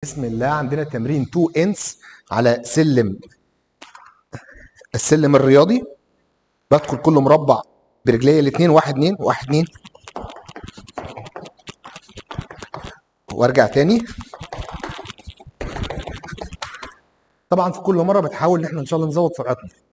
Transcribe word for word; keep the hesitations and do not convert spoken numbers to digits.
بسم الله. عندنا تمرين اتنين انس على سلم السلم الرياضي. بدخل كل مربع برجلي الاثنين، واحد اتنين واحد اتنين، وارجع تاني. طبعا في كل مره بتحاول ان احنا ان شاء الله نزود سرعتنا.